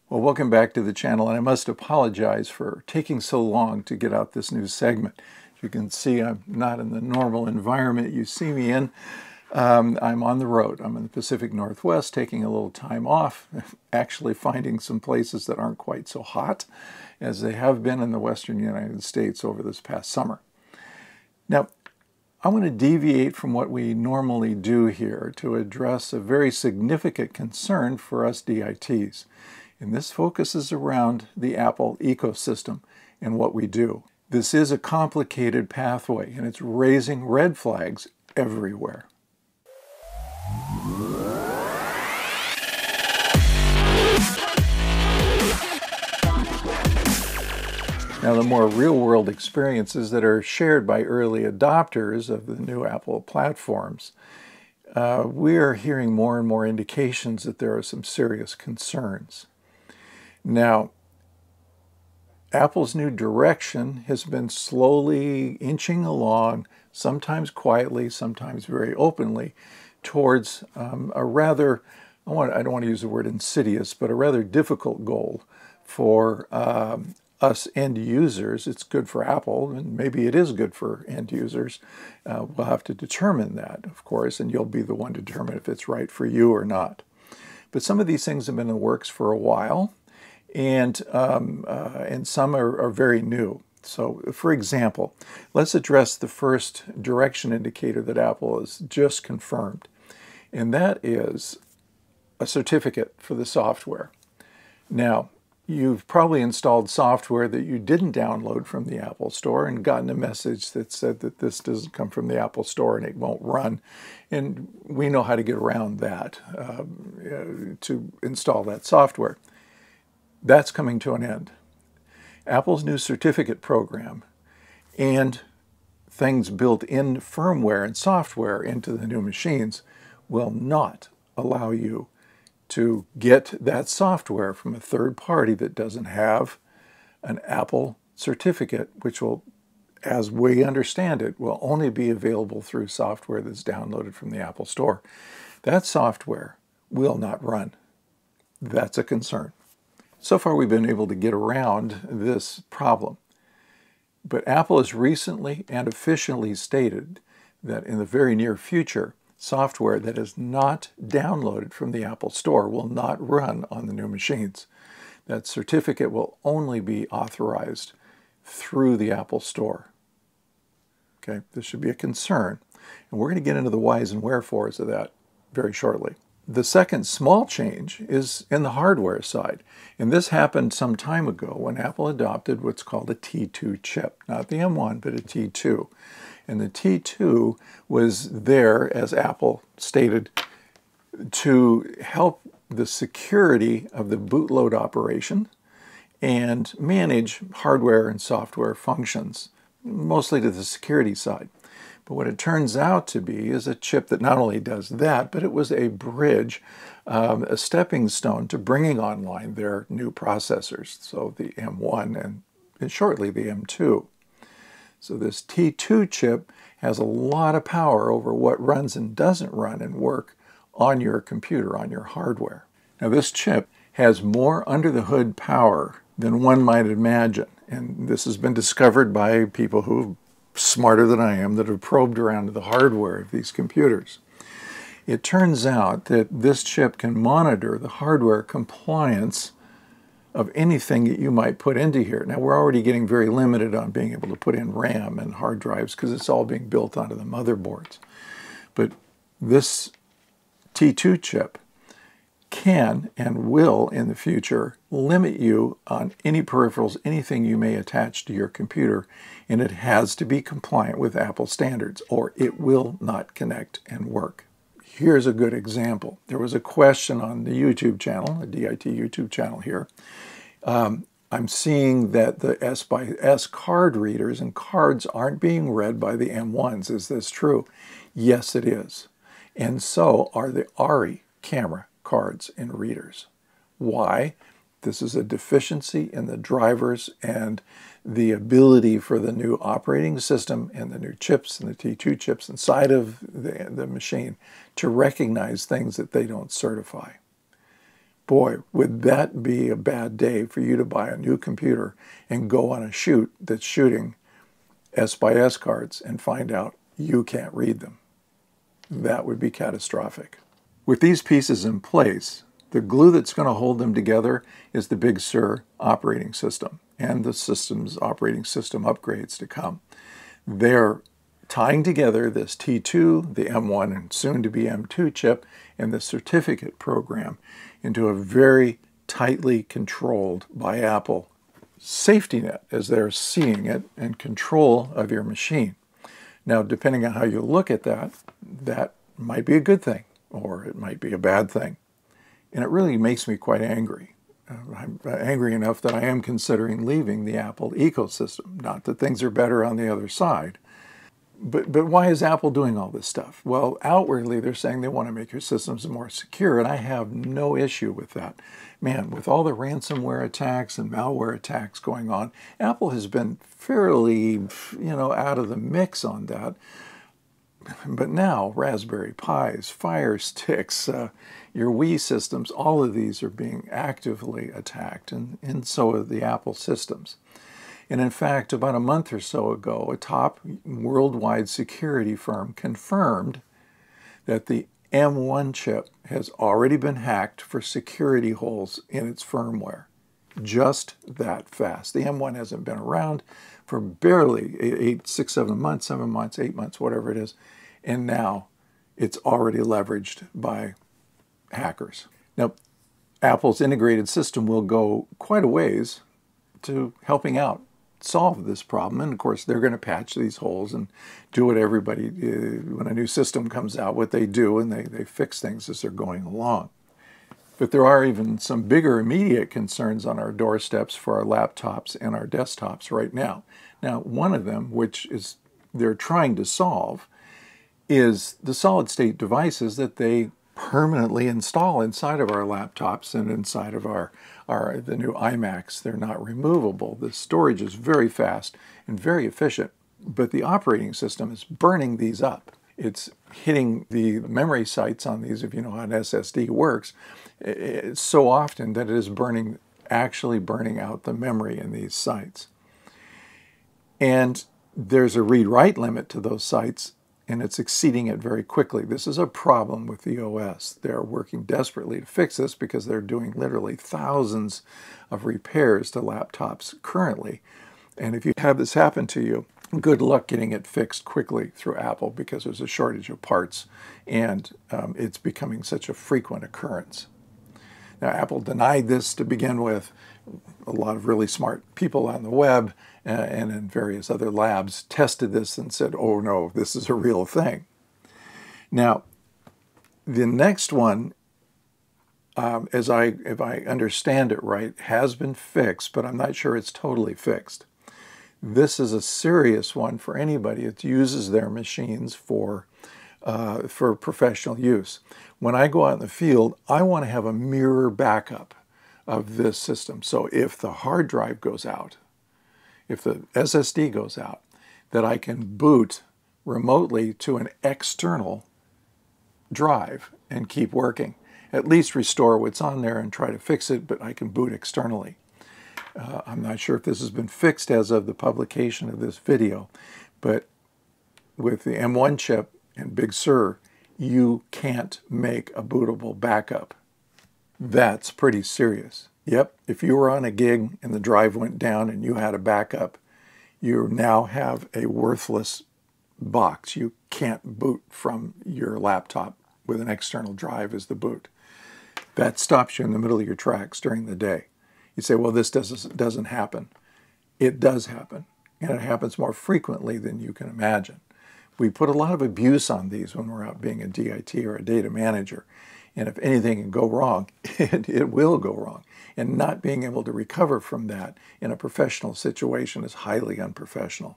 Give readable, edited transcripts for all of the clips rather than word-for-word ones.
Well, welcome back to the channel, and I must apologize for taking so long to get out this new segment. As you can see, I'm not in the normal environment you see me in. I'm on the road. I'm in the Pacific Northwest, taking a little time off, actually finding some places that aren't quite so hot as they have been in the western United States over this past summer. Now, I want to deviate from what we normally do here to address a very significant concern for us DITs. And this focuses around the Apple ecosystem and what we do. This is a complicated pathway, and it's raising red flags everywhere. Now, the more real-world experiences that are shared by early adopters of the new Apple platforms, we are hearing more and more indications that there are some serious concerns. Now, Apple's new direction has been slowly inching along, sometimes quietly, sometimes very openly, towards a rather, I don't want to use the word insidious, but a rather difficult goal for us end users. It's good for Apple, and maybe it is good for end users. We'll have to determine that, of course, and you'll be the one to determine if it's right for you or not. But some of these things have been in the works for a while, and some are very new. So, for example, let's address the first direction indicator that Apple has just confirmed, and that is a certificate for the software. Now, you've probably installed software that you didn't download from the Apple Store and gotten a message that said that this doesn't come from the Apple Store and it won't run. And we know how to get around that to install that software. That's coming to an end. Apple's new certificate program and things built in firmware and software into the new machines will not allow you to get that software from a third party that doesn't have an Apple certificate, which will, as we understand it, will only be available through software that's downloaded from the Apple Store. That software will not run. That's a concern. So far, we've been able to get around this problem. But Apple has recently and officially stated that in the very near future, software that is not downloaded from the Apple Store will not run on the new machines. That certificate will only be authorized through the Apple Store. Okay, this should be a concern. And we're going to get into the whys and wherefores of that very shortly. The second small change is in the hardware side. And this happened some time ago when Apple adopted what's called a T2 chip. Not the M1, but a T2. And the T2 was there, as Apple stated, to help the security of the bootload operation and manage hardware and software functions, mostly to the security side. But what it turns out to be is a chip that not only does that, but it was a bridge, a stepping stone to bringing online their new processors, so the M1 and shortly the M2. So this T2 chip has a lot of power over what runs and doesn't run and work on your computer, on your hardware. Now, this chip has more under-the-hood power than one might imagine, and this has been discovered by people who smarter than I am that have probed around the hardware of these computers. It turns out that this chip can monitor the hardware compliance of anything that you might put into here. Now, we're already getting very limited on being able to put in RAM and hard drives because it's all being built onto the motherboards. But this T2 chip can and will in the future limit you on any peripherals, anything you may attach to your computer, and it has to be compliant with Apple standards or it will not connect and work. Here's a good example. There was a question on the YouTube channel, the DIT YouTube channel here. I'm seeing that the S/S card readers and cards aren't being read by the M1s. Is this true? Yes, it is. And so are the ARRI camera cards and readers. Why? This is a deficiency in the drivers and the ability for the new operating system and the new chips and the T2 chips inside of the machine to recognize things that they don't certify. Boy, would that be a bad day for you to buy a new computer and go on a shoot that's shooting S-by-S cards and find out you can't read them. That would be catastrophic. With these pieces in place, the glue that's going to hold them together is the Big Sur operating system and the system's operating system upgrades to come. They're tying together this T2, the M1, and soon to be M2 chip, and the certificate program into a very tightly controlled by Apple safety net, as they're seeing it, and control of your machine. Now, depending on how you look at that, that might be a good thing, or it might be a bad thing. And it really makes me quite angry. I'm angry enough that I am considering leaving the Apple ecosystem. Not that things are better on the other side. But why is Apple doing all this stuff? Well, outwardly, they're saying they want to make your systems more secure, and I have no issue with that. Man, with all the ransomware attacks and malware attacks going on, Apple has been fairly, out of the mix on that. But now, Raspberry Pis, Fire Sticks, your Wii systems, all of these are being actively attacked, and so are the Apple systems. And in fact, about a month or so ago, a top worldwide security firm confirmed that the M1 chip has already been hacked for security holes in its firmware. Just that fast. The M1 hasn't been around for barely 7 months, 8 months, whatever it is. And now it's already leveraged by hackers. Now, Apple's integrated system will go quite a ways to helping out solve this problem. And of course, they're going to patch these holes and do what everybody, when a new system comes out, what they do, and they fix things as they're going along. But there are even some bigger immediate concerns on our doorsteps for our laptops and our desktops right now. Now, one of them, which is they're trying to solve, is the solid-state devices that they permanently install inside of our laptops and inside of the new iMacs. They're not removable. The storage is very fast and very efficient, but the operating system is burning these up. It's hitting the memory sites on these, if you know how an SSD works, it's so often that it is actually burning out the memory in these sites. And there's a read-write limit to those sites, and it's exceeding it very quickly. This is a problem with the OS. They're working desperately to fix this because they're doing literally thousands of repairs to laptops currently. And if you have this happen to you, good luck getting it fixed quickly through Apple, because there's a shortage of parts, and it's becoming such a frequent occurrence. Now, Apple denied this to begin with. A lot of really smart people on the web and in various other labs tested this and said, oh no, this is a real thing. Now, the next one, if I understand it right, has been fixed, but I'm not sure it's totally fixed. This is a serious one for anybody that uses their machines for professional use. When I go out in the field, I want to have a mirror backup of this system. So if the hard drive goes out, if the SSD goes out, that I can boot remotely to an external drive and keep working. At least restore what's on there and try to fix it, but I can boot externally. I'm not sure if this has been fixed as of the publication of this video, but with the M1 chip and Big Sur, you can't make a bootable backup. That's pretty serious. Yep, if you were on a gig and the drive went down and you had a backup, you now have a worthless box. You can't boot from your laptop with an external drive as the boot. That stops you in the middle of your tracks during the day. You say, well, this doesn't happen. It does happen, and it happens more frequently than you can imagine. We put a lot of abuse on these when we're out being a DIT or a data manager. And if anything can go wrong, it will go wrong. And not being able to recover from that in a professional situation is highly unprofessional.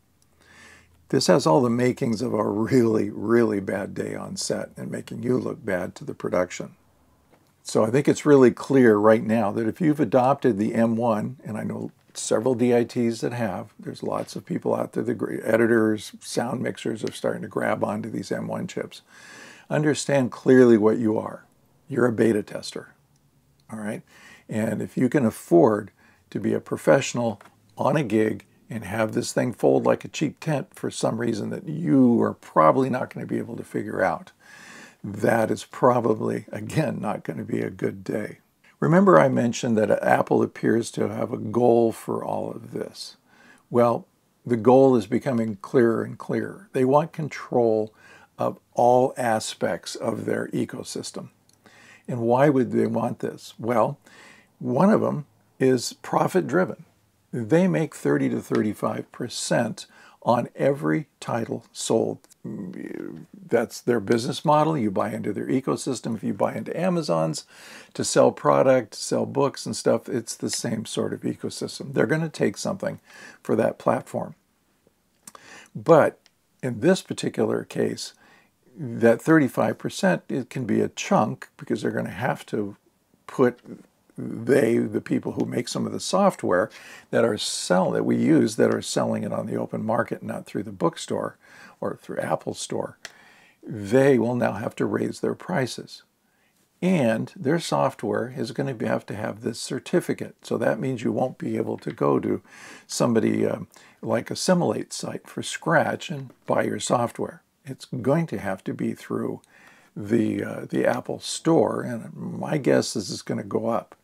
This has all the makings of a really, really bad day on set and making you look bad to the production. So I think it's really clear right now that if you've adopted the M1, and I know several DITs that have, there's lots of people out there, the editors, sound mixers are starting to grab onto these M1 chips. Understand clearly what you are. You're a beta tester. all right? And if you can afford to be a professional on a gig and have this thing fold like a cheap tent for some reason that you are probably not going to be able to figure out, that is probably, again, not going to be a good day. Remember I mentioned that Apple appears to have a goal for all of this. Well, the goal is becoming clearer and clearer. They want control of all aspects of their ecosystem. And why would they want this? Well, one of them is profit-driven. They make 30 to 35% on every title sold. That's their business model. You buy into their ecosystem. If you buy into Amazon's to sell product, sell books and stuff, it's the same sort of ecosystem. They're going to take something for that platform. But in this particular case, that 35%, it can be a chunk because they're going to have to put the people who make some of the software that we use that are selling it on the open market, not through the bookstore or through Apple Store, they will now have to raise their prices. And their software is going to have to have this certificate. So that means you won't be able to go to somebody like a Simulate site for Scratch and buy your software. It's going to have to be through the Apple Store, and my guess is it's going to go up.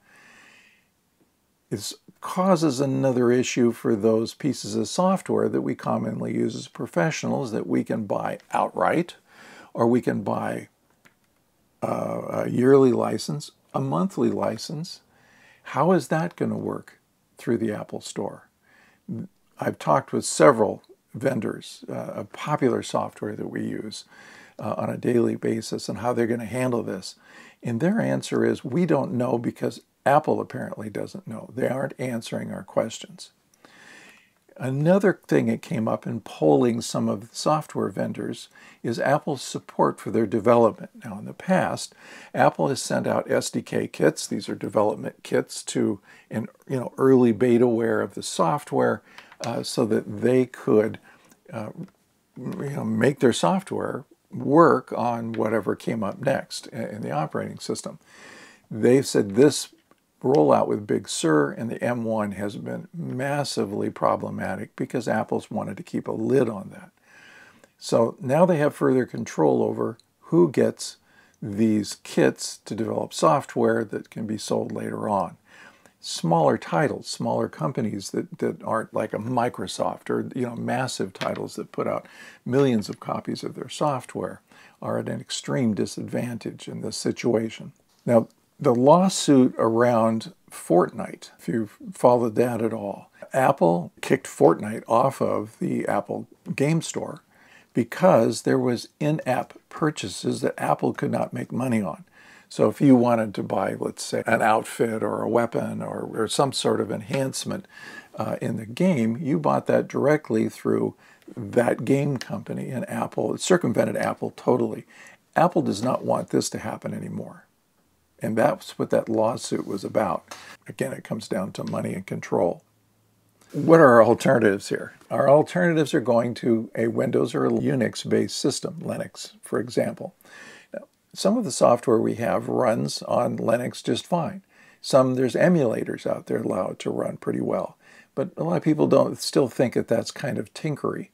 It causes another issue for those pieces of software that we commonly use as professionals that we can buy outright, or we can buy a yearly license, a monthly license. How is that going to work through the Apple Store? I've talked with several vendors of popular software that we use on a daily basis and how they're going to handle this. And their answer is, we don't know because Apple apparently doesn't know. They aren't answering our questions. Another thing that came up in polling some of the software vendors is Apple's support for their development. Now, in the past, Apple has sent out SDK kits. These are development kits to an early betaware of the software so that they could make their software work on whatever came up next in the operating system. They've said this rollout with Big Sur and the M1 has been massively problematic because Apple's wanted to keep a lid on that. So now they have further control over who gets these kits to develop software that can be sold later on. Smaller titles, smaller companies that aren't like a Microsoft or massive titles that put out millions of copies of their software are at an extreme disadvantage in this situation. Now, the lawsuit around Fortnite, if you've followed that at all, Apple kicked Fortnite off of the Apple Game Store because there was in-app purchases that Apple could not make money on. So if you wanted to buy, let's say, an outfit or a weapon or some sort of enhancement in the game, you bought that directly through that game company, and Apple, it circumvented Apple totally. Apple does not want this to happen anymore. And that's what that lawsuit was about. Again, it comes down to money and control. What are our alternatives here? Our alternatives are going to a Windows or a Unix-based system, Linux, for example. Now, some of the software we have runs on Linux just fine. There's emulators out there that allow it to run pretty well. But a lot of people still think that that's kind of tinkery.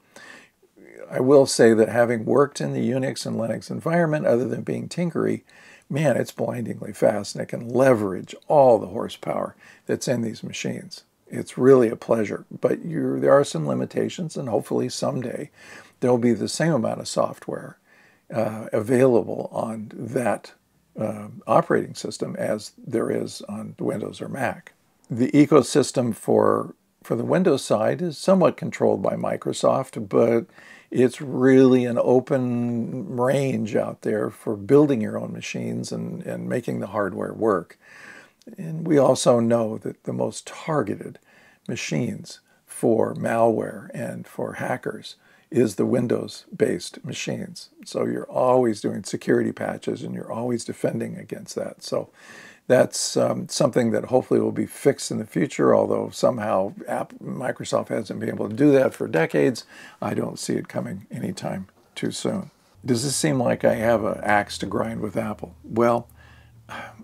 I will say that having worked in the Unix and Linux environment, other than being tinkery, man, it's blindingly fast, and it can leverage all the horsepower that's in these machines. It's really a pleasure, but there are some limitations, and hopefully someday there'll be the same amount of software available on that operating system as there is on Windows or Mac. The ecosystem for the Windows side is somewhat controlled by Microsoft, but it's really an open range out there for building your own machines and making the hardware work. And we also know that the most targeted machines for malware and for hackers is the Windows-based machines. So you're always doing security patches and you're always defending against that. So that's something that hopefully will be fixed in the future, although somehow Microsoft hasn't been able to do that for decades. I don't see it coming anytime too soon. Does this seem like I have an axe to grind with Apple? Well,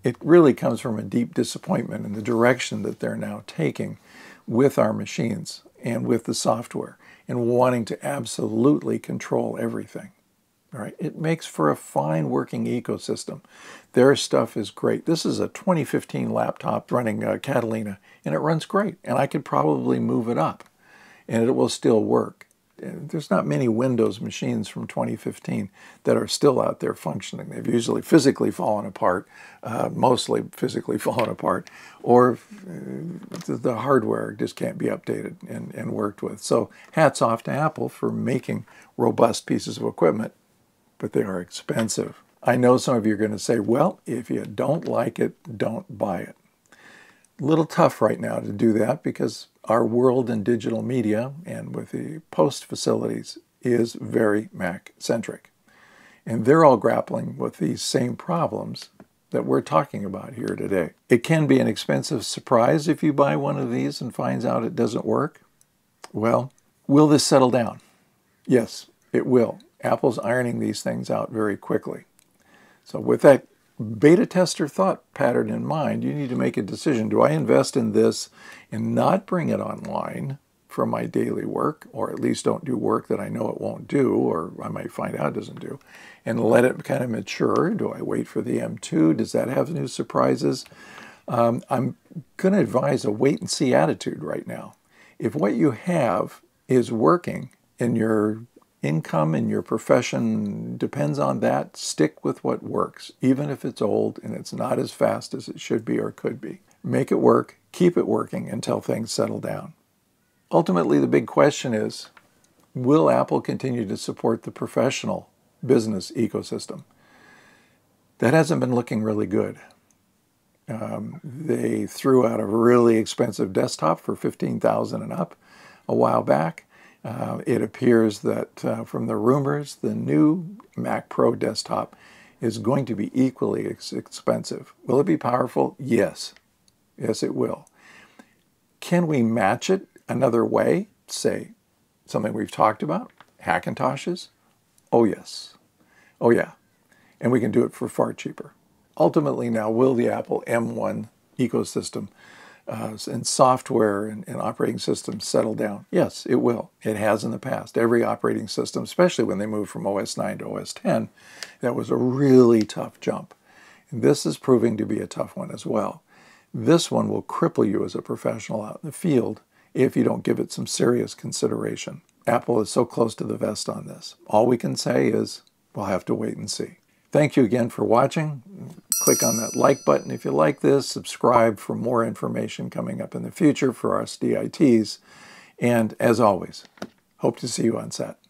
It really comes from a deep disappointment in the direction that they're now taking with our machines and with the software and wanting to absolutely control everything. All right, it makes for a fine working ecosystem. Their stuff is great. This is a 2015 laptop running Catalina, and it runs great. And I could probably move it up, and it will still work. There's not many Windows machines from 2015 that are still out there functioning. They've usually physically fallen apart, mostly physically fallen apart, or the hardware just can't be updated and worked with. So hats off to Apple for making robust pieces of equipment, but they are expensive. I know some of you are going to say, well, if you don't like it, don't buy it. A little tough right now to do that because our world in digital media and with the post facilities is very Mac-centric. And they're all grappling with these same problems that we're talking about here today. It can be an expensive surprise if you buy one of these and finds out it doesn't work. Well, will this settle down? Yes, it will. Apple's ironing these things out very quickly. So with that beta tester thought pattern in mind, you need to make a decision. Do I invest in this and not bring it online for my daily work, or at least don't do work that I know it won't do, or I might find out it doesn't do, and let it kind of mature? Do I wait for the M2? Does that have new surprises? I'm going to advise a wait-and-see attitude right now. If what you have is working and your income and your profession depends on that, stick with what works, even if it's old and it's not as fast as it should be or could be. Make it work, keep it working until things settle down. Ultimately, the big question is, will Apple continue to support the professional business ecosystem? That hasn't been looking really good. They threw out a really expensive desktop for $15,000 and up a while back. It appears that from the rumors, the new Mac Pro desktop is going to be equally expensive. Will it be powerful? Yes. Yes, it will. Can we match it another way? Say, something we've talked about, Hackintoshes? Oh, yes. Oh, yeah. And we can do it for far cheaper. Ultimately now, will the Apple M1 ecosystem and software and operating systems settle down? Yes, it will. It has in the past. Every operating system, especially when they moved from OS 9 to OS 10, that was a really tough jump. And this is proving to be a tough one as well. This one will cripple you as a professional out in the field if you don't give it some serious consideration. Apple is so close to the vest on this. All we can say is we'll have to wait and see. Thank you again for watching. Click on that like button if you like this. Subscribe for more information coming up in the future for us DITs. And as always, hope to see you on set.